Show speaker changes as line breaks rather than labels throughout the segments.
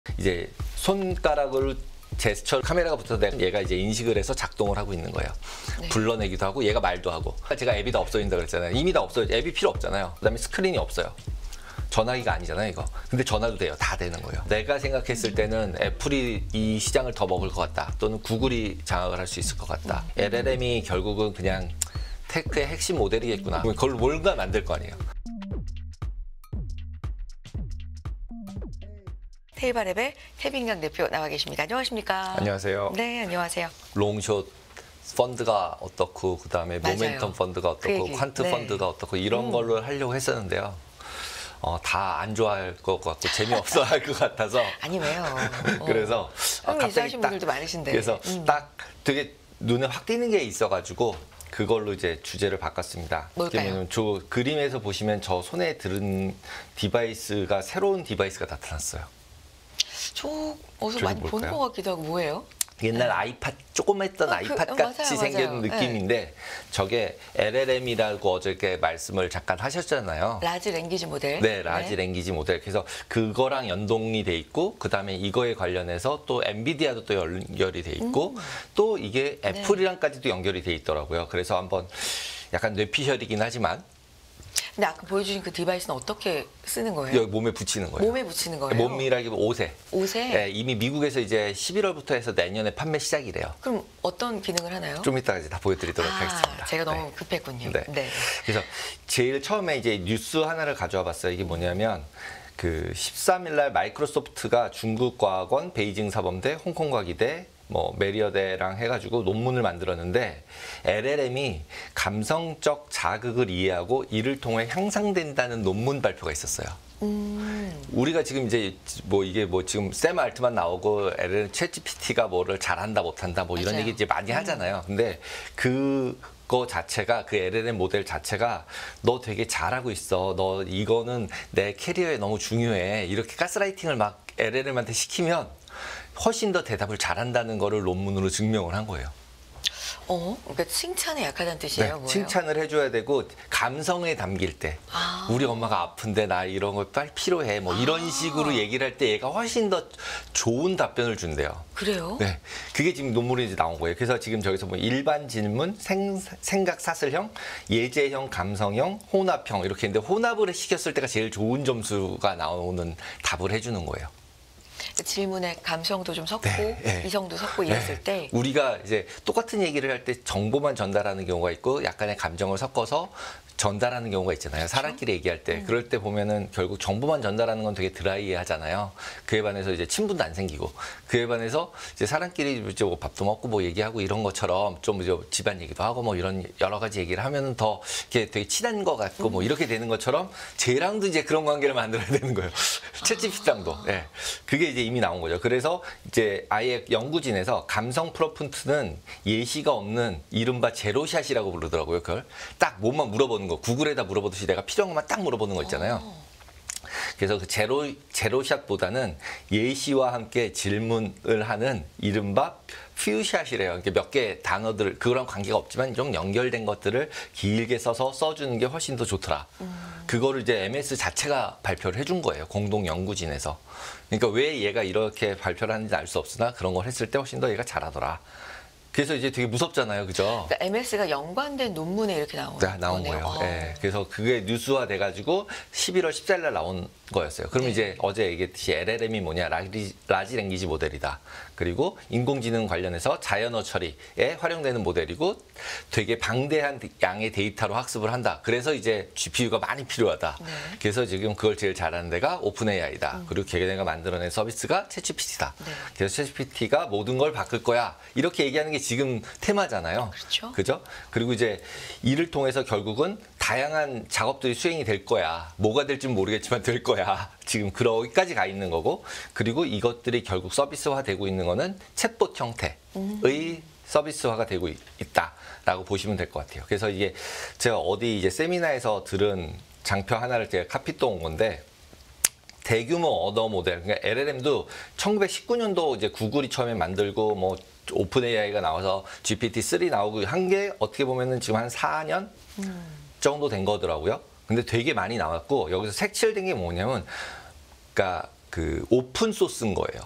이제 손가락을 제스처 카메라가 붙어서 얘가 이제 인식을 해서 작동을 하고 있는 거예요.
네.
불러내기도 하고 얘가 말도 하고. 제가 앱이 다 없어진다 그랬잖아요. 이미 다 없어요. 앱이 필요 없잖아요. 그다음에 스크린이 없어요. 전화기가 아니잖아요, 이거. 근데 전화도 돼요. 다 되는 거예요. 내가 생각했을 때는 애플이 이 시장을 더 먹을 것 같다. 또는 구글이 장악을 할 수 있을 것 같다. LLM이 결국은 그냥 테크의 핵심 모델이겠구나. 그걸 뭔가 만들 거 아니에요.
테이바랩의 태빈강 대표 나와 계십니다. 안녕하십니까?
안녕하세요.
네, 안녕하세요.
롱숏 펀드가 어떻고, 그다음에
맞아요.
모멘텀 펀드가 어떻고,
그
퀀트
네.
펀드가 어떻고 이런 걸로 하려고 했었는데요. 다 안 좋아할 것 같고 재미없어 할 것 같아서
아니 왜요?
그래서
흥미있어하신 분들도 많으신데.
그래서 딱 되게 눈에 확 띄는 게 있어가지고 그걸로 이제 주제를 바꿨습니다.
뭘까요?
저 그림에서 보시면 저 손에 들은 디바이스가 새로운 디바이스가 나타났어요.
저 어디서
저게
많이 본
뭘까요?
것 같기도 하고 뭐예요?
옛날 아이팟 조금 했던 아이팟 같이
맞아요,
생긴
맞아요.
느낌인데 저게 LLM이라고 어저께 말씀을 잠깐 하셨잖아요.
라지 랭귀지 모델.
네, 라지 랭귀지 모델. 그래서 그거랑 연동이 돼 있고 그다음에 이거에 관련해서 또 엔비디아도 또 연결이 돼 있고 또 이게 애플이랑까지도 연결이 돼 있더라고요. 그래서 한번 약간 뇌피셜이긴 하지만
근데 아까 보여주신 그 디바이스는 어떻게 쓰는 거예요?
여기 몸에 붙이는 거예요.
몸에 붙이는 거예요?
몸이라기보다 옷에.
옷에?
네, 이미 미국에서 이제 11월부터 해서 내년에 판매 시작이래요.
그럼 어떤 기능을 하나요?
좀 이따가 이제 다 보여드리도록 하겠습니다.
제가 너무
네.
급했군요.
네.
네.
그래서 제일 처음에 이제 뉴스 하나를 가져와 봤어요. 이게 뭐냐면 그 13일 날 마이크로소프트가 중국 과학원, 베이징 사범대, 홍콩 과기대, 뭐 메리어대랑 해가지고 논문을 만들었는데 LLM이 감성적 자극을 이해하고 이를 통해 향상된다는 논문 발표가 있었어요. 우리가 지금 이제 뭐 이게 뭐 지금 샘 알트만 나오고 LLM 챗GPT가 뭐를 잘한다 못한다 뭐 이런
맞아요.
얘기 이제 많이 하잖아요. 근데 그거 자체가 그 LLM 모델 자체가 너 되게 잘하고 있어. 너 이거는 내 캐리어에 너무 중요해. 이렇게 가스라이팅을 막 LLM한테 시키면 훨씬 더 대답을 잘한다는 거를 논문으로 증명을 한 거예요.
그러니까 칭찬에 약하다는 뜻이에요? 뭐예요?
칭찬을 해줘야 되고 감성에 담길 때 우리 엄마가 아픈데 나 이런 거 빨리 필요해 뭐 이런 식으로 얘기를 할 때 얘가 훨씬 더 좋은 답변을 준대요.
그래요?
네, 그게 지금 논문에 이제 나온 거예요. 그래서 지금 저기서 뭐 일반 질문, 생각 사슬형, 예제형, 감성형, 혼합형 이렇게 있는데 혼합을 시켰을 때가 제일 좋은 점수가 나오는 답을 해주는 거예요.
질문에 감성도 좀 섞고
네.
이성도 섞고 이랬을 때
우리가 이제 똑같은 얘기를 할 때 정보만 전달하는 경우가 있고 약간의 감정을 섞어서 전달하는 경우가 있잖아요. 사람끼리 얘기할 때. 그럴 때 보면은 결국 정보만 전달하는 건 되게 드라이하잖아요. 그에 반해서 이제 친분도 안 생기고 그에 반해서 이제 사람끼리 이제 뭐 밥도 먹고 뭐 얘기하고 이런 것처럼 좀 이제 집안 얘기도 하고 뭐 이런 여러 가지 얘기를 하면은 더 이렇게 되게 친한 것 같고 뭐 이렇게 되는 것처럼 쟤랑도 이제 그런 관계를 만들어야 되는 거예요. 챗GPT랑도. 네. 그게 이제 이미 나온 거죠. 그래서 이제 아예 연구진에서 감성 프롬프트는 예시가 없는 이른바 제로샷이라고 부르더라고요. 그걸 딱 뭐만 물어보는 거. 구글에다 물어보듯이 내가 필요한 것만 딱 물어보는 거 있잖아요. 그래서 그 제로샷보다는 예시와 함께 질문을 하는 이른바 퓨샷이래요. 이렇게 몇 개 단어들 그거랑 관계가 없지만 좀 연결된 것들을 길게 써서 써주는 게 훨씬 더 좋더라. 그거를 이제 MS 자체가 발표를 해준 거예요. 공동 연구진에서. 그러니까 왜 얘가 이렇게 발표를 하는지 알 수 없으나 그런 걸 했을 때 훨씬 더 얘가 잘하더라. 그래서 이제 되게 무섭잖아요, 그죠?
그러니까 MS가 연관된 논문에 이렇게 나온
거예요. 네, 그래서 그게 뉴스화 돼가지고 11월 14일 날 나온 거였어요. 그러면 이제 어제 얘기했듯이 LLM이 뭐냐, 라지 랭귀지 모델이다. 그리고 인공지능 관련해서 자연어 처리에 활용되는 모델이고 되게 방대한 양의 데이터로 학습을 한다. 그래서 이제 GPU가 많이 필요하다. 그래서 지금 그걸 제일 잘하는 데가 오픈 AI다. 그리고 걔네가 만들어낸 서비스가 챗GPT다. 그래서 챗GPT가 모든 걸 바꿀 거야. 이렇게 얘기하는 게 지금 테마잖아요.
그렇죠.
그죠? 그리고 이제 이를 통해서 결국은 다양한 작업들이 수행이 될 거야. 뭐가 될지는 모르겠지만 될 거야. 지금 그러기까지 가 있는 거고. 그리고 이것들이 결국 서비스화되고 있는 거는 챗봇 형태의 서비스화가 되고 있다라고 보시면 될 것 같아요. 그래서 이게 제가 어디 이제 세미나에서 들은 장표 하나를 제가 카피또 온 건데 대규모 언어 모델, 그러니까 LLM도 1919년도 이제 구글이 처음에 만들고 뭐 오픈 AI가 나와서 GPT-3 나오고 한 게 어떻게 보면은 지금 한 4년 정도 된 거더라고요. 근데 되게 많이 나왔고 여기서 색칠된 게 뭐냐면, 그러니까 그 오픈 소스인 거예요.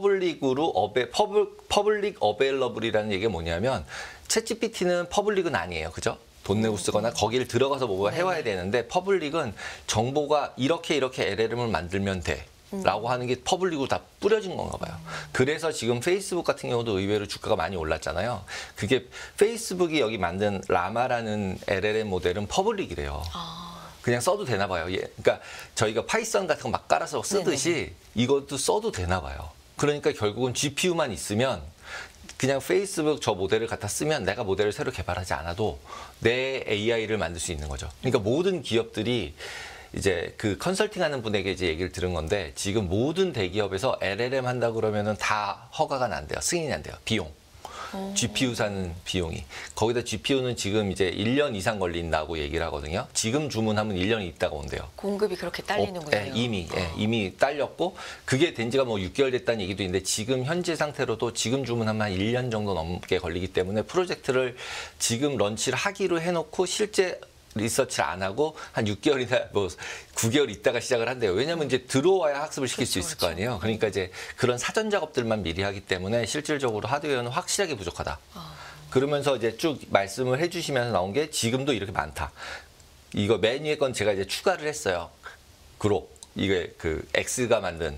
퍼블릭 어베일러블이라는 얘기가 뭐냐면 챗GPT는 퍼블릭은 아니에요. 그죠? 돈 내고 쓰거나 거기를 들어가서 뭐가 해와야 되는데 퍼블릭은 정보가 이렇게 LLM을 만들면 돼. 라고 하는 게 퍼블릭으로 다 뿌려진 건가 봐요. 그래서 지금 페이스북 같은 경우도 의외로 주가가 많이 올랐잖아요. 그게 페이스북이 여기 만든 라마라는 LLM 모델은 퍼블릭이래요. 그냥 써도 되나 봐요. 그러니까 저희가 파이썬 같은 거 막 깔아서 쓰듯이 이것도 써도 되나 봐요. 그러니까 결국은 GPU만 있으면 그냥 페이스북 저 모델을 갖다 쓰면 내가 모델을 새로 개발하지 않아도 내 AI를 만들 수 있는 거죠. 그러니까 모든 기업들이 이제 그 컨설팅하는 분에게 이제 얘기를 들은 건데 지금 모든 대기업에서 LLM 한다 그러면은 다 허가가 안 돼요. 승인이 안 돼요. 비용. GPU 사는 비용이. 거기다 GPU는 지금 이제 1년 이상 걸린다고 얘기를 하거든요. 지금 주문하면 1년이 있다가 온대요.
공급이 그렇게 딸리는군요.
이미 딸렸고 그게 된 지가 뭐 6개월 됐다는 얘기도 있는데 지금 현재 상태로도 지금 주문하면 한 1년 정도 넘게 걸리기 때문에 프로젝트를 지금 런치를 하기로 해놓고 실제 리서치를 안 하고 한 6개월이나 뭐 9개월 있다가 시작을 한대요. 왜냐하면 이제 들어와야 학습을 시킬 수 있을 거 아니에요. 그러니까 이제 그런 사전 작업들만 미리 하기 때문에 실질적으로 하드웨어는 확실하게 부족하다. 그러면서 이제 쭉 말씀을 해주시면서 나온 게 지금도 이렇게 많다. 이거 맨 위에 건 제가 이제 추가를 했어요. 그록 이게 그 X가 만든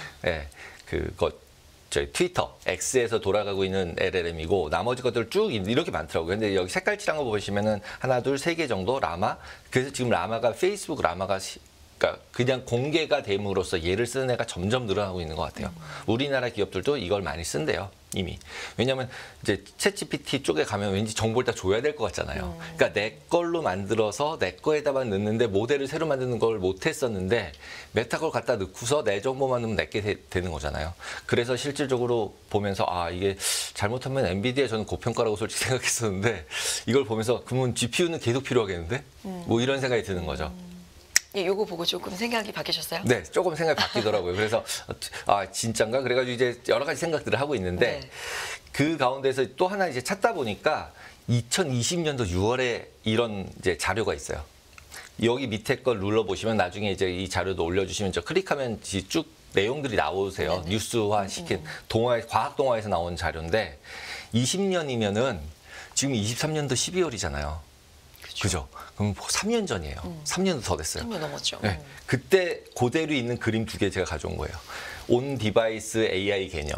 그것. 저희 트위터, X에서 돌아가고 있는 LLM이고 나머지 것들 쭉 이렇게 많더라고요. 근데 여기 색깔칠한 거 보시면은 하나, 둘, 세 개 정도 라마. 그래서 지금 라마가 페이스북 라마가 그러니까 그냥 공개가 됨으로써 얘를 쓰는 애가 점점 늘어나고 있는 것 같아요. 우리나라 기업들도 이걸 많이 쓴대요. 이미. 왜냐하면 이제 챗GPT 쪽에 가면 왠지 정보를 다 줘야 될 것 같잖아요. 그러니까 내 걸로 만들어서 내 거에다만 넣는데 모델을 새로 만드는 걸 못했었는데 메타 걸 갖다 넣고서 내 정보만 넣으면 내게 되는 거잖아요. 그래서 실질적으로 보면서 아 이게 잘못하면 엔비디아 저는 고평가라고 솔직히 생각했었는데 이걸 보면서 그러면 GPU는 계속 필요하겠는데? 뭐 이런 생각이 드는 거죠.
예, 요거 보고 조금 생각이 바뀌셨어요?
네, 조금 생각이 바뀌더라고요. 그래서 아 진짠가? 그래가지고 이제 여러 가지 생각들을 하고 있는데
네.
그 가운데서 또 하나 이제 찾다 보니까 2020년도 6월에 이런 이제 자료가 있어요. 여기 밑에 걸 눌러 보시면 나중에 이제 이 자료도 올려주시면 저 클릭하면 쭉 내용들이 나오세요.
네네.
뉴스화 시킨 과학 동화에서 나온 자료인데 20년이면은 지금 23년도 12월이잖아요. 그죠? 그럼 3년 전이에요. 3년도 더 됐어요.
3년 넘었죠.
네. 그때 그대로 있는 그림 2개 제가 가져온 거예요. 온 디바이스 AI 개념.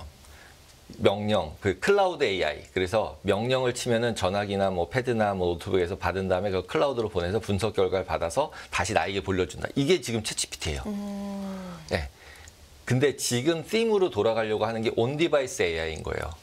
명령, 그 클라우드 AI. 그래서 명령을 치면은 전화기나 뭐 패드나 뭐 노트북에서 받은 다음에 그 클라우드로 보내서 분석 결과를 받아서 다시 나에게 돌려준다. 이게 지금 챗GPT예요. 네. 근데 지금 팀으로 돌아가려고 하는 게 온 디바이스 AI인 거예요.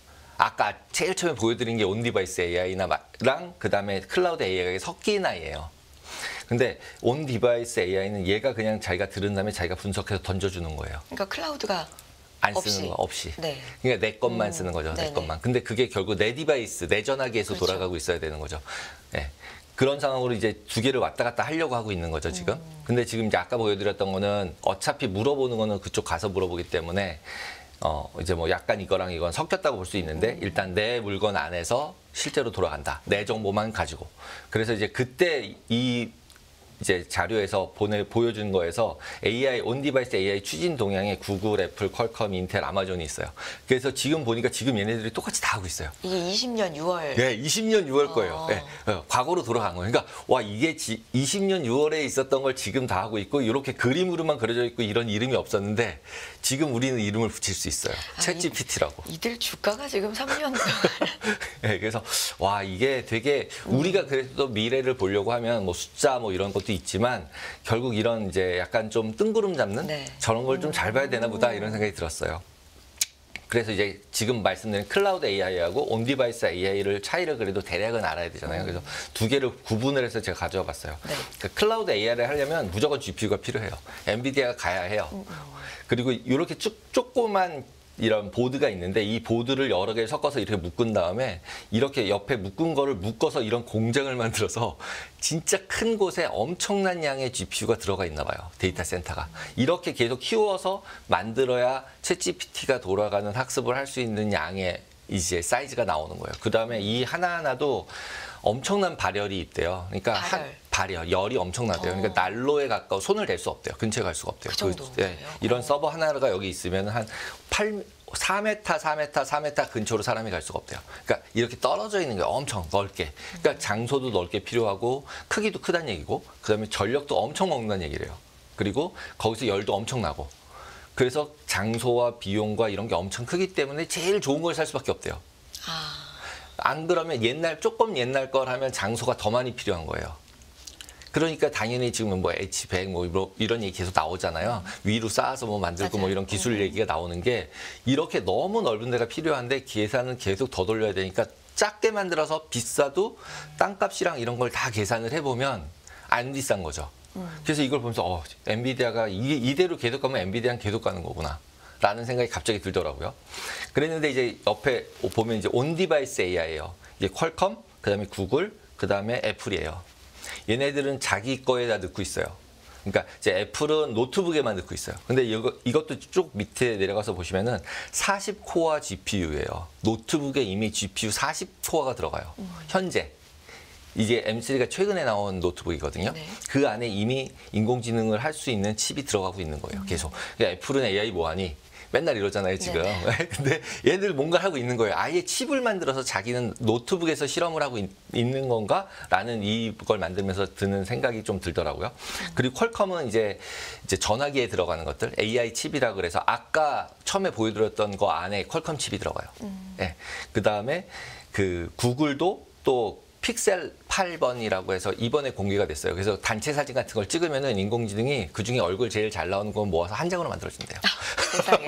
아까 제일 처음에 보여드린 게 온 디바이스 AI랑 그다음에 클라우드 AI가 섞인 아이예요. 근데 온 디바이스 AI는 얘가 그냥 자기가 들은 다음에 자기가 분석해서 던져주는 거예요.
그러니까 클라우드가
안 쓰는 거 없이.
네.
그러니까 내 것만 쓰는 거죠. 내
네네.
것만. 근데 그게 결국 내 디바이스, 내 전화기에서
그렇죠.
돌아가고 있어야 되는 거죠. 네. 그런 상황으로 이제 2개를 왔다 갔다 하려고 하고 있는 거죠, 지금. 근데 지금 이제 아까 보여드렸던 거는 어차피 물어보는 거는 그쪽 가서 물어보기 때문에 이제 뭐 약간 이거랑 이건 섞였다고 볼 수 있는데 일단 내 물건 안에서 실제로 돌아간다. 내 정보만 가지고. 그래서 이제 그때 이 이제 자료에서 보여준 거에서 AI, 온디바이스 AI 추진 동향에 구글, 애플, 퀄컴, 인텔, 아마존이 있어요. 그래서 지금 보니까 지금 얘네들이 똑같이 다 하고 있어요.
이게 20년 6월.
네, 20년 6월 거예요. 네, 과거로 돌아간 거예요. 그러니까 와 이게 20년 6월에 있었던 걸 지금 다 하고 있고 이렇게 그림으로만 그려져 있고 이런 이름이 없었는데 지금 우리는 이름을 붙일 수 있어요. 챗GPT라고.
이들 주가가 지금 3년
네, 그래서 와 이게 되게 우리가 그래도 미래를 보려고 하면 뭐 숫자 뭐 이런 것도 있지만 결국 이런 이제 약간 좀 뜬구름 잡는
네.
저런 걸 좀 잘 봐야 되나 보다 이런 생각이 들었어요. 그래서 이제 지금 말씀드린 클라우드 AI하고 온디바이스 AI를 차이를 그래도 대략은 알아야 되잖아요. 그래서 2개를 구분을 해서 제가 가져와 봤어요.
네.
그러니까 클라우드 AI를 하려면 무조건 GPU가 필요해요. 엔비디아가 가야 해요. 그리고 이렇게 조그만 이런 보드가 있는데 이 보드를 여러 개 섞어서 이렇게 묶은 다음에 이렇게 옆에 묶은 거를 묶어서 이런 공장을 만들어서 진짜 큰 곳에 엄청난 양의 GPU가 들어가 있나 봐요. 데이터 센터가. 이렇게 계속 키워서 만들어야 챗GPT가 돌아가는 학습을 할 수 있는 양의 이제 사이즈가 나오는 거예요. 그 다음에 이 하나하나도 엄청난 발열이 있대요. 그러니까 발이요. 열이 엄청나대요. 그러니까 난로에 가까워 손을 댈 수 없대요. 근처에 갈 수가 없대요.
그 정도예요?
이런 서버 하나가 여기 있으면 한 4m, 4m, 4m 근처로 사람이 갈 수가 없대요. 그러니까 이렇게 떨어져 있는 게 엄청 넓게. 그러니까 장소도 넓게 필요하고 크기도 크다는 얘기고 그다음에 전력도 엄청 먹는다는 얘기래요. 그리고 거기서 열도 엄청 나고. 그래서 장소와 비용과 이런 게 엄청 크기 때문에 제일 좋은 걸 살 수밖에 없대요. 안 그러면 조금 옛날 걸 하면 장소가 더 많이 필요한 거예요. 그러니까 당연히 지금은 뭐 H100 뭐 이런 얘기 계속 나오잖아요. 위로 쌓아서 뭐 만들고
맞아요.
뭐 이런 기술 얘기가 나오는 게 이렇게 너무 넓은 데가 필요한데 계산은 계속 더 돌려야 되니까 작게 만들어서 비싸도 땅값이랑 이런 걸 다 계산을 해보면 안 비싼 거죠. 그래서 이걸 보면서 엔비디아가 이대로 계속 가면 엔비디아는 계속 가는 거구나. 라는 생각이 갑자기 들더라고요. 그랬는데 이제 옆에 보면 이제 온 디바이스 AI예요. 이게 퀄컴, 그다음에 구글, 그다음에 애플이에요. 얘네들은 자기 거에다 넣고 있어요. 그러니까 이제 애플은 노트북에만 넣고 있어요. 근데 이것도 쭉 밑에 내려가서 보시면은 40코어 GPU예요. 노트북에 이미 GPU 40코어가 들어가요. 현재. 이게 M3가 최근에 나온 노트북이거든요.
네.
그 안에 이미 인공지능을 할 수 있는 칩이 들어가고 있는 거예요. 계속. 그러니까 애플은 AI 뭐하니? 맨날 이러잖아요, 지금. 근데 얘들 뭔가 하고 있는 거예요. 아예 칩을 만들어서 자기는 노트북에서 실험을 하고 있는 건가? 라는 이걸 만들면서 드는 생각이 좀 들더라고요. 그리고 퀄컴은 이제 전화기에 들어가는 것들, AI 칩이라 그래서 아까 처음에 보여드렸던 거 안에 퀄컴 칩이 들어가요. 네. 그 다음에 그 구글도 또 픽셀 8번이라고 해서 이번에 공개가 됐어요. 그래서 단체 사진 같은 걸 찍으면은 인공지능이 그 중에 얼굴 제일 잘 나오는 거 모아서 한 장으로 만들어준대요.
세상에.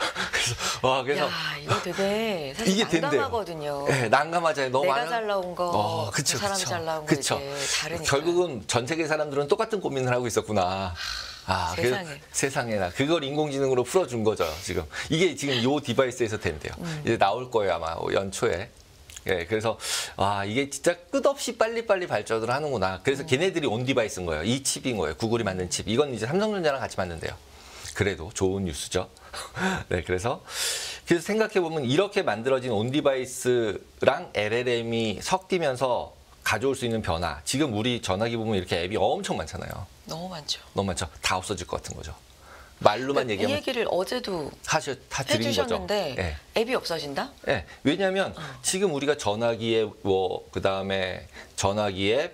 그래서
야, 이거 되게 사실
이게
난감하거든요.
네, 난감하잖아요. 너무
내가
많은
잘 나온 거, 그
그쵸,
사람이
그쵸.
잘 나온 거
그쵸.
이제 다르니까.
결국은 전 세계 사람들은 똑같은 고민을 하고 있었구나. 그래서
세상에.
세상에나 그걸 인공지능으로 풀어준 거죠. 지금 이게 지금 이 디바이스에서 된대요. 이제 나올 거예요 아마 연초에. 예, 그래서 이게 진짜 끝없이 빨리빨리 발전을 하는구나. 그래서 걔네들이 온 디바이스인 거예요. 이 칩인 거예요. 구글이 만든 칩. 이건 이제 삼성전자랑 같이 만든대요. 그래도 좋은 뉴스죠. 네, 그래서 생각해 보면 이렇게 만들어진 온 디바이스랑 LLM이 섞이면서 가져올 수 있는 변화. 지금 우리 전화기 보면 이렇게 앱이 엄청 많잖아요.
너무 많죠.
너무 많죠. 다 없어질 것 같은 거죠. 말로만
이
얘기하면
얘기를 어제도
다 드린 거죠.
해주셨는데
네.
앱이 없어진다?
네, 왜냐하면 지금 우리가 전화기에 그다음에 전화기에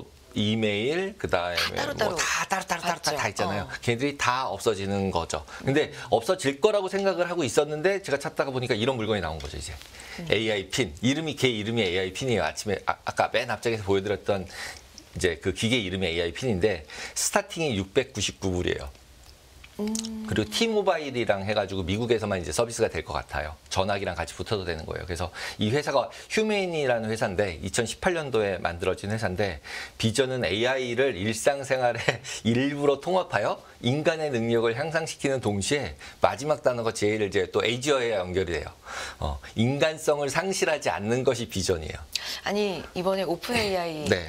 이메일 그다음에
따로따로
다 따로따로
맞죠.
다 있잖아요. 걔네들이 다 없어지는 거죠. 근데 없어질 거라고 생각을 하고 있었는데 제가 찾다가 보니까 이런 물건이 나온 거죠, 이제. AI 핀. 걔 이름이 AI 핀이에요. 아침에 아까 맨 앞장에서 보여드렸던 이제 그 기계 이름이 AI 핀인데 스타팅이 699불이에요. 그리고 T-모바일이랑 해가지고 미국에서만 이제 서비스가 될 것 같아요. 전화기랑 같이 붙어도 되는 거예요. 그래서 이 회사가 휴메인이라는 회사인데 2018년도에 만들어진 회사인데 비전은 AI를 일상생활의 일부로 통합하여 인간의 능력을 향상시키는 동시에 마지막 단어가 제일 이제 또 에이지어에 연결이 돼요. 인간성을 상실하지 않는 것이 비전이에요.
아니 이번에 오픈 AI
네.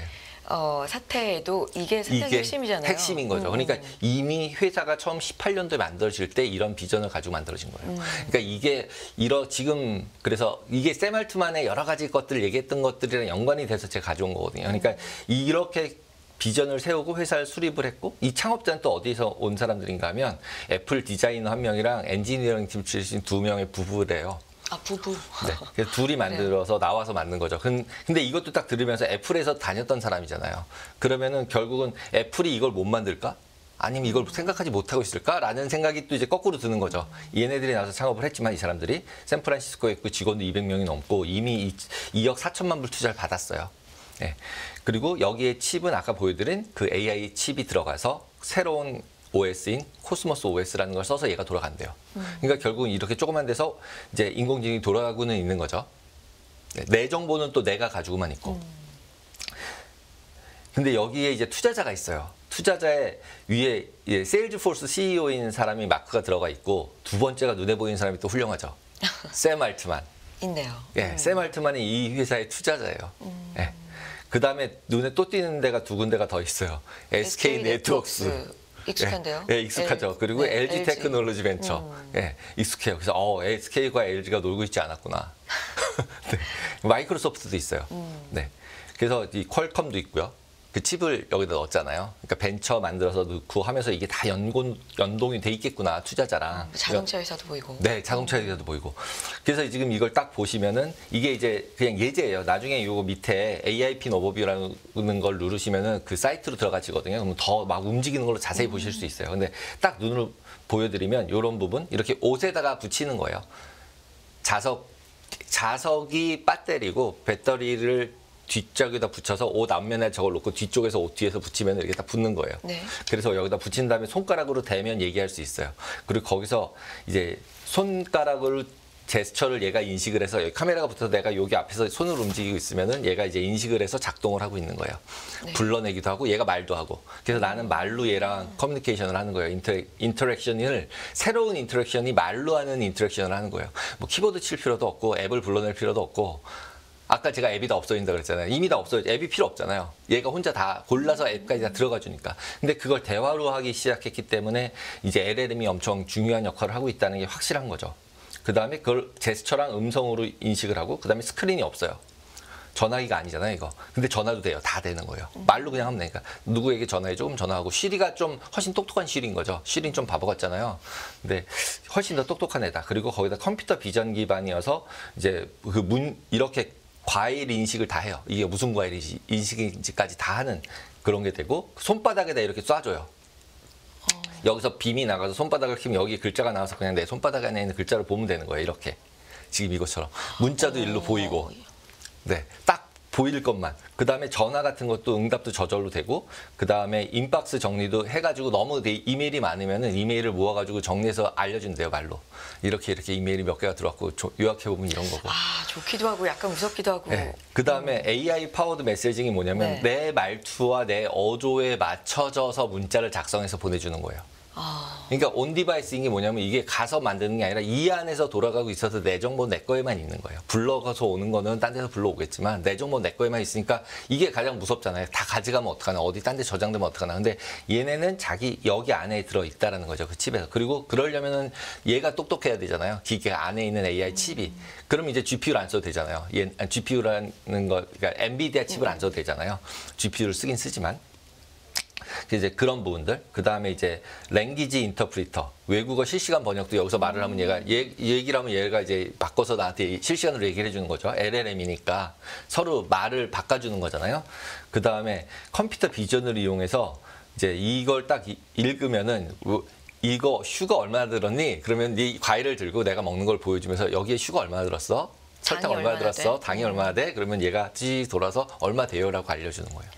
사태에도 이게 상당히 핵심이잖아요.
핵심인 거죠. 그러니까 이미 회사가 처음 18년도에 만들어질 때 이런 비전을 가지고 만들어진 거예요. 그러니까 이게 지금 그래서 이게 샘 알트만의 여러 가지 것들 얘기했던 것들이랑 연관이 돼서 제가 가져온 거거든요. 그러니까 이렇게 비전을 세우고 회사를 수립을 했고 이 창업자는 또 어디서 온 사람들인가 하면 애플 디자이너 한 명이랑 엔지니어링 팀 출신 2명의 부부래요.
부부.
네. 그래서 둘이 만들어서 나와서 만든 거죠. 근데 이것도 딱 들으면서 애플에서 다녔던 사람이잖아요. 그러면은 결국은 애플이 이걸 못 만들까? 아니면 이걸 생각하지 못하고 있을까라는 생각이 또 이제 거꾸로 드는 거죠. 얘네들이 나와서 창업을 했지만 이 사람들이 샌프란시스코에 있고 직원도 200명이 넘고 이미 2억 4천만 불 투자를 받았어요. 네. 그리고 여기에 칩은 아까 보여드린 그 AI 칩이 들어가서 새로운 OS인 코스모스 OS라는 걸 써서 얘가 돌아간대요. 그러니까 결국은 이렇게 조그만 데서 이제 인공지능이 돌아가고는 있는 거죠. 네, 내 정보는 또 내가 가지고만 있고. 근데 여기에 이제 투자자가 있어요. 투자자의 위에 세일즈포스 CEO인 사람이 마크가 들어가 있고 두 번째가 눈에 보이는 사람이 또 훌륭하죠. 샘 알트만.
있네요.
예, 샘 알트만이 이 회사의 투자자예요. 예. 그 다음에 눈에 또 띄는 데가 두 군데가 더 있어요. SK 네트워크스.
익숙한데요?
예, 익숙하죠. 그리고
네,
LG 테크놀로지 벤처. 예, 익숙해요. 그래서 SK과 LG가 놀고 있지 않았구나. 네. 마이크로소프트도 있어요. 네. 그래서 이 퀄컴도 있고요. 그 칩을 여기다 넣었잖아요. 그러니까 벤처 만들어서 넣고 하면서 이게 다 연동이 돼 있겠구나, 투자자랑.
자동차 회사도 보이고.
네, 자동차 회사도 보이고. 그래서 지금 이걸 딱 보시면은 이게 이제 그냥 예제예요. 나중에 이거 밑에 AI핀 오버뷰라는 걸 누르시면은 그 사이트로 들어가지거든요. 그러면 더 막 움직이는 걸로 자세히 보실 수 있어요. 근데 딱 눈으로 보여드리면 이런 부분 이렇게 옷에다가 붙이는 거예요. 자석이 배터리고 배터리를 뒤쪽에다 붙여서 옷 앞면에 저걸 놓고 뒤쪽에서 옷 뒤에서 붙이면 이렇게 딱 붙는 거예요.
네.
그래서 여기다 붙인 다음에 손가락으로 대면 얘기할 수 있어요. 그리고 거기서 이제 손가락으로 제스처를 얘가 인식을 해서 여기 카메라가 붙어서 내가 여기 앞에서 손을 움직이고 있으면은 얘가 이제 인식을 해서 작동을 하고 있는 거예요.
네.
불러내기도 하고 얘가 말도 하고. 그래서 나는 말로 얘랑 커뮤니케이션을 하는 거예요. 인터랙션을 새로운 인터랙션이 말로 하는 인터랙션을 하는 거예요. 뭐 키보드 칠 필요도 없고 앱을 불러낼 필요도 없고. 아까 제가 앱이 다 없어진다 그랬잖아요. 이미 다 없어져. 앱이 필요 없잖아요. 얘가 혼자 다 골라서 앱까지 다 들어가 주니까. 근데 그걸 대화로 하기 시작했기 때문에 이제 LLM이 엄청 중요한 역할을 하고 있다는 게 확실한 거죠. 그 다음에 그걸 제스처랑 음성으로 인식을 하고 그 다음에 스크린이 없어요. 전화기가 아니잖아요, 이거. 근데 전화도 돼요. 다 되는 거예요. 말로 그냥 하면 되니까. 누구에게 전화해줘? 그럼 전화하고. 시리가 좀 훨씬 똑똑한 시리인 거죠. 시리는 좀 바보 같잖아요. 근데 훨씬 더 똑똑한 애다. 그리고 거기다 컴퓨터 비전 기반이어서 이제 이렇게 과일 인식을 다 해요. 이게 무슨 과일 인식인지까지 다 하는 그런 게 되고 손바닥에다 이렇게 쏴줘요. 여기서 빔이 나가서 손바닥을 키면 여기 글자가 나와서 그냥 내 손바닥 안에 있는 글자를 보면 되는 거예요. 이렇게. 지금 이것처럼. 문자도 일로 보이고. 네. 딱 보일 것만. 그 다음에 전화 같은 것도 응답도 저절로 되고, 그 다음에 인박스 정리도 해가지고 너무 이메일이 많으면은 이메일을 모아가지고 정리해서 알려준대요, 말로. 이렇게 이메일이 몇 개가 들어왔고, 요약해보면 이런 거고.
아, 좋기도 하고 약간 무섭기도 하고.
네. 그 다음에 AI 파워드 메시징이 뭐냐면
네.
내 말투와 내 어조에 맞춰져서 문자를 작성해서 보내주는 거예요.
아,
그러니까 온 디바이스인 게 뭐냐면 이게 가서 만드는 게 아니라 이 안에서 돌아가고 있어서 내 정보 내 거에만 있는 거예요. 불러가서 오는 거는 딴 데서 불러오겠지만 내 정보 내 거에만 있으니까 이게 가장 무섭잖아요. 다 가져가면 어떡하나, 어디 딴 데 저장되면 어떡하나. 근데 얘네는 자기 여기 안에 들어있다라는 거죠. 그 칩에서. 그리고 그러려면은 얘가 똑똑해야 되잖아요. 기계 안에 있는 AI 칩이. 그럼 이제 GPU를 안 써도 되잖아요. GPU라는 거, 그러니까 엔비디아 칩을 안 써도 되잖아요. GPU를 쓰긴 쓰지만. 이제 그런 부분들, 그 다음에 이제 랭귀지 인터프리터, 외국어 실시간 번역도 여기서 말을 하면 얘기를 하면 얘가 이제 바꿔서 나한테 실시간으로 얘기를 해주는 거죠. LLM이니까 서로 말을 바꿔주는 거잖아요. 그 다음에 컴퓨터 비전을 이용해서 이제 이걸 딱 읽으면은 이거 슈가 얼마나 들었니? 그러면 네 과일을 들고 내가 먹는 걸 보여주면서 여기에 슈가 얼마나 들었어? 설탕 얼마나 들었어? 당이 얼마나 돼? 그러면 얘가 찌 돌아서 얼마 돼요라고 알려주는 거예요.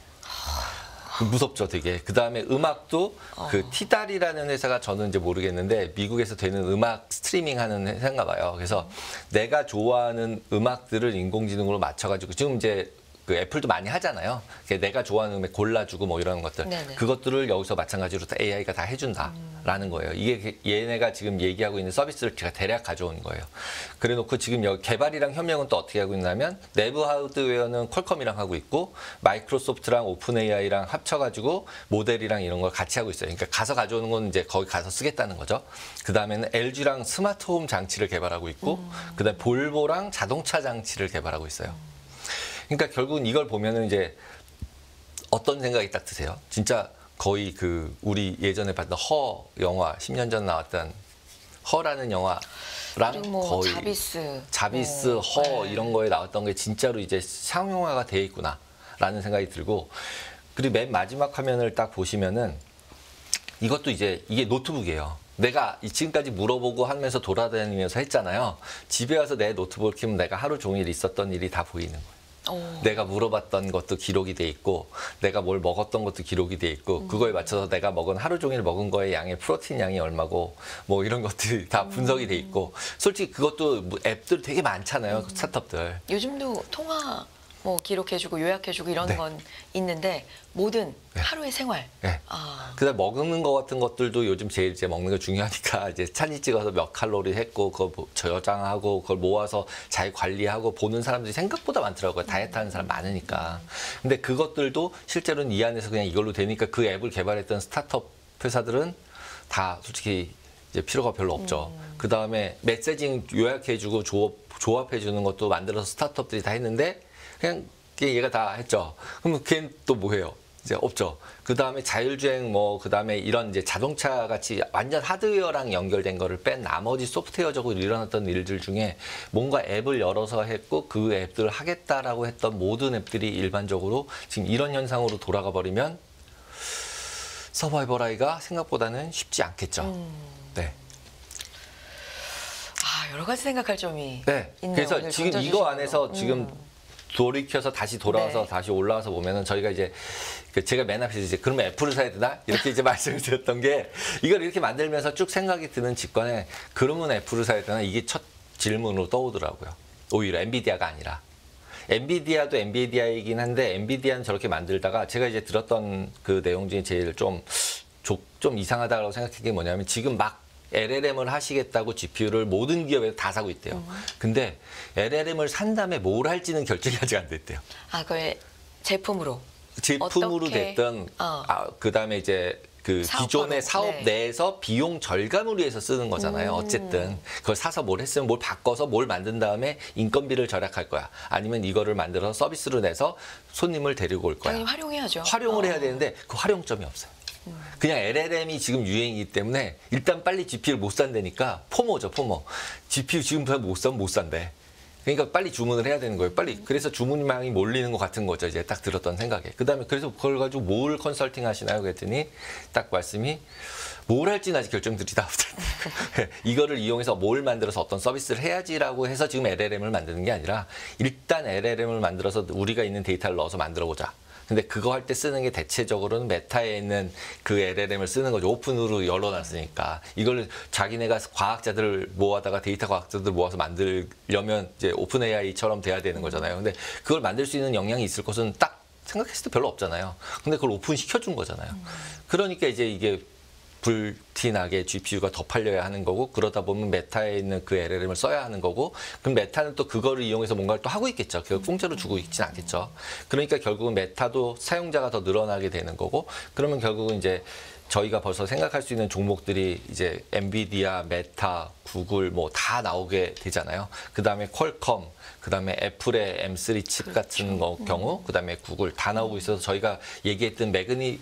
무섭죠, 되게. 그 다음에 음악도 그 티달이라는 회사가 저는 이제 모르겠는데 미국에서 되는 음악 스트리밍 하는 회사인가 봐요. 그래서 내가 좋아하는 음악들을 인공지능으로 맞춰가지고 지금 이제 그 애플도 많이 하잖아요. 내가 좋아하는 음악 골라주고 뭐 이런 것들.
네네.
그것들을 여기서 마찬가지로 AI가 다 해준다라는 거예요. 이게 얘네가 지금 얘기하고 있는 서비스를 제가 대략 가져온 거예요. 그래 놓고 지금 여기 개발이랑 협력은 또 어떻게 하고 있냐면 내부 하드웨어는 퀄컴이랑 하고 있고 마이크로소프트랑 오픈 AI랑 합쳐가지고 모델이랑 이런 걸 같이 하고 있어요. 그러니까 가서 가져오는 건 이제 거기 가서 쓰겠다는 거죠. 그 다음에는 LG랑 스마트홈 장치를 개발하고 있고 그 다음에 볼보랑 자동차 장치를 개발하고 있어요. 그러니까 결국은 이걸 보면은 이제 어떤 생각이 딱 드세요? 진짜 거의 그 우리 예전에 봤던 허 영화 10년 전 나왔던 허라는 영화랑
그리고 뭐
거의 자비스
뭐,
허
네.
이런 거에 나왔던 게 진짜로 이제 상용화가 돼 있구나라는 생각이 들고 그리고 맨 마지막 화면을 딱 보시면은 이것도 이제 이게 노트북이에요. 내가 지금까지 물어보고 하면서 돌아다니면서 했잖아요. 집에 와서 내 노트북을 켜면 내가 하루 종일 있었던 일이 다 보이는 거예요. 내가 물어봤던 것도 기록이 돼 있고 내가 뭘 먹었던 것도 기록이 돼 있고 그거에 맞춰서 내가 하루 종일 먹은 거의 양의 프로틴 양이 얼마고 뭐 이런 것들이 다 분석이 돼 있고 솔직히 그것도 앱들 되게 많잖아요. 스타트업들.
요즘도 통화 뭐 기록해주고 요약해주고 이런
네.
건 있는데 모든 하루의 생활.
네.
아,
그다음 먹는 거 같은 것들도 요즘 제일 이제 먹는 거 중요하니까 이제 사진 찍어서 몇 칼로리 했고 그거 저장하고 그걸 모아서 잘 관리하고 보는 사람들이 생각보다 많더라고요. 다이어트 하는 사람 많으니까. 근데 그것들도 실제로는 이 안에서 그냥 이걸로 되니까 그 앱을 개발했던 스타트업 회사들은 다 솔직히 이제 필요가 별로 없죠. 그다음에 메시징 요약해주고 조합해주는 것도 만들어서 스타트업들이 다 했는데 그냥 얘가 다 했죠. 그럼 걔는 또 뭐 해요? 이제 없죠. 그 다음에 자율주행 그 다음에 이런 이제 자동차 같이 완전 하드웨어랑 연결된 거를 뺀 나머지 소프트웨어적으로 일어났던 일들 중에 뭔가 앱을 열어서 했고 그 앱들을 하겠다라고 했던 모든 앱들이 일반적으로 지금 이런 현상으로 돌아가 버리면 서바이벌 하기가 생각보다는 쉽지 않겠죠. 네.
여러 가지 생각할 점이
네.
있네요.
그래서
오늘
지금
던져주신
이거
걸로.
안에서 지금 돌이켜서 다시 돌아와서
네.
다시 올라와서 보면은 저희가 이제 제가 맨 앞에서 이제 그러면 애플을 사야 되나 이렇게 이제 말씀을 드렸던 게 이걸 이렇게 만들면서 쭉 생각이 드는 직관에 그러면 애플을 사야 되나 이게 첫 질문으로 떠오더라고요. 오히려 엔비디아가 아니라. 엔비디아도 엔비디아이긴 한데 엔비디아는 저렇게 만들다가 제가 이제 들었던 그 내용 중에 제일 좀 이상하다고 생각한 게 뭐냐면 지금 막 LLM을 하시겠다고 GPU를 모든 기업에서 다 사고 있대요. 근데 LLM을 산 다음에 뭘 할지는 결정이 아직 안 됐대요.
그걸 제품으로.
제품으로
어떻게?
됐던 그다음에 이제 그 기존의 사업
네.
내에서 비용 절감을 위해서 쓰는 거잖아요. 어쨌든 그걸 사서 뭘 했으면 뭘 바꿔서 뭘 만든 다음에 인건비를 절약할 거야. 아니면 이거를 만들어서 서비스로 내서 손님을 데리고 올 거야.
당연히 활용해야죠.
활용을 해야 되는데 그 활용점이 없어요. 그냥 LLM이 지금 유행이기 때문에 일단 빨리 GPU를 못 산다니까 포모죠, 포모. GPU 지금 못 사면 못 산대. 그러니까 빨리 주문을 해야 되는 거예요. 빨리. 그래서 주문량이 몰리는 것 같은 거죠. 이제 딱 들었던 생각에. 그다음에 그래서 그걸 가지고 뭘 컨설팅 하시나요? 그랬더니 딱 말씀이 뭘 할지는 아직 결정드리다. 이거를 이용해서 뭘 만들어서 어떤 서비스를 해야지라고 해서 지금 LLM을 만드는 게 아니라 일단 LLM을 만들어서 우리가 있는 데이터를 넣어서 만들어 보자. 근데 그거 할 때 쓰는 게 대체적으로는 메타에 있는 그 LLM을 쓰는 거죠. 오픈으로 열어놨으니까. 이걸 자기네가 과학자들을 모아다가 데이터 과학자들 모아서 만들려면 이제 오픈 AI처럼 돼야 되는 거잖아요. 근데 그걸 만들 수 있는 역량이 있을 것은 딱 생각했을 때 별로 없잖아요. 근데 그걸 오픈 시켜준 거잖아요. 그러니까 이제 이게 불티나게 GPU가 더 팔려야 하는 거고 그러다 보면 메타에 있는 그 LLM을 써야 하는 거고 그럼 메타는 또 그거를 이용해서 뭔가를 또 하고 있겠죠. 그걸 공짜로 주고 있진 않겠죠. 그러니까 결국은 메타도 사용자가 더 늘어나게 되는 거고 그러면 결국은 이제 저희가 벌써 생각할 수 있는 종목들이 이제 엔비디아, 메타, 구글 뭐 다 나오게 되잖아요. 그다음에 퀄컴, 그다음에 애플의 M3 칩 같은 경우, 그다음에 구글 다 나오고 있어서 저희가 얘기했던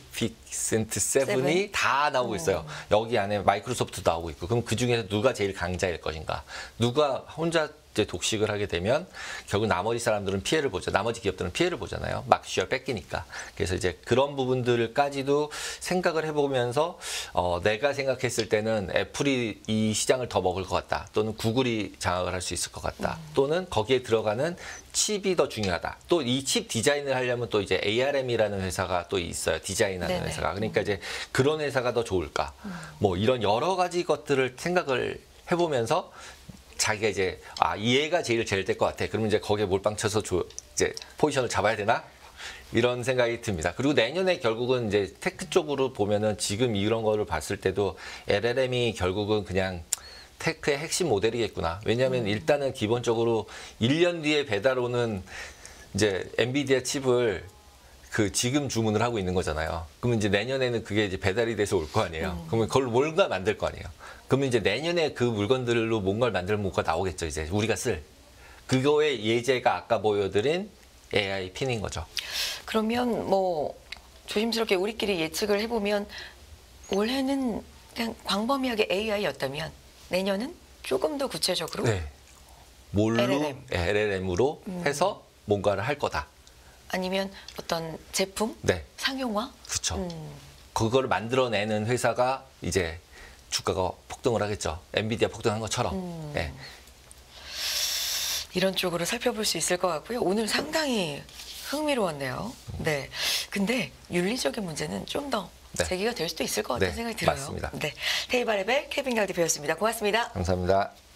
매그니피센트 7이 다 나오고 있어요. 여기 안에 마이크로소프트도 나오고 있고. 그럼 그중에서 누가 제일 강자일 것인가? 누가 혼자 이제 독식을 하게 되면 결국 나머지 사람들은 피해를 보죠. 나머지 기업들은 피해를 보잖아요. 마켓쉐어 뺏기니까. 그래서 이제 그런 부분들까지도 생각을 해보면서 내가 생각했을 때는 애플이 이 시장을 더 먹을 것 같다. 또는 구글이 장악을 할 수 있을 것 같다. 또는 거기에 들어가는 칩이 더 중요하다. 또 이 칩 디자인을 하려면 또 이제 ARM이라는 회사가 또 있어요. 디자인하는
네네.
회사가. 그러니까 이제 그런 회사가 더 좋을까. 뭐 이런 여러 가지 것들을 생각을 해보면서 자기가 이제 이 애가 제일 될 것 같아. 그러면 이제 거기에 몰빵 쳐서 이제 포지션을 잡아야 되나? 이런 생각이 듭니다. 그리고 내년에 결국은 이제 테크 쪽으로 보면은 지금 이런 거를 봤을 때도 LLM이 결국은 그냥 테크의 핵심 모델이겠구나. 왜냐하면 일단은 기본적으로 1년 뒤에 배달 오는 이제 엔비디아 칩을 그 지금 주문을 하고 있는 거잖아요. 그러면 이제 내년에는 그게 이제 배달이 돼서 올 거 아니에요. 그러면 그걸 뭔가 만들 거 아니에요. 그러면 이제 내년에 그 물건들로 뭔가를 만들면 뭐가 나오겠죠. 이제 우리가 쓸 그거의 예제가 아까 보여드린 AI 핀인 거죠.
그러면 뭐 조심스럽게 우리끼리 예측을 해보면 올해는 그냥 광범위하게 AI였다면 내년은 조금 더 구체적으로
네. 뭘로
LLM.
LLM으로 해서 뭔가를 할 거다.
아니면 어떤 제품
네.
상용화
그렇죠. 그거를 만들어내는 회사가 이제 주가가 폭등을 하겠죠. 엔비디아 폭등한 것처럼. 네.
이런 쪽으로 살펴볼 수 있을 것 같고요. 오늘 상당히 흥미로웠네요. 네. 근데 윤리적인 문제는 좀 더
네.
제기가 될 수도 있을 것 같다는
네,
생각이 들어요.
맞습니다.
네. 테이바랩의 케빈 갈디페였습니다. 고맙습니다.
감사합니다.